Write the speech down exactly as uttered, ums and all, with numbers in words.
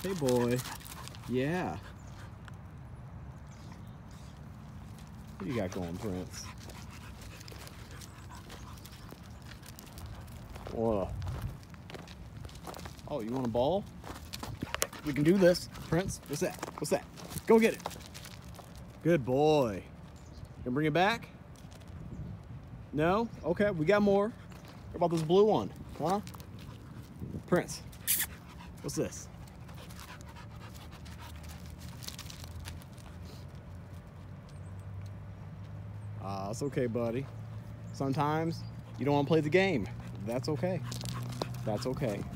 Hey, boy. Yeah. What do you got going, Prince? Whoa. Oh, you want a ball? We can do this. Prince, what's that? What's that? Go get it. Good boy. Gonna bring it back? No? Okay, we got more. What about this blue one? Huh? Prince, what's this? Ah, uh, it's okay, buddy. Sometimes you don't want to play the game. That's okay. That's okay.